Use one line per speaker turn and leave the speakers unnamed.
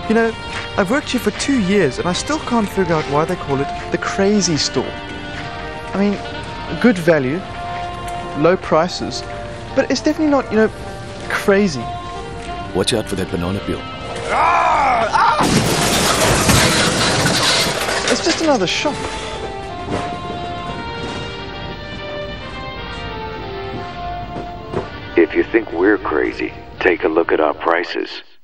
You know, I've worked here for 2 years and I still can't figure out why they call it the crazy store. I mean, good value, low prices, but it's definitely not, crazy.
Watch out for that banana peel.
It's just another shop.
If you think we're crazy, take a look at our prices.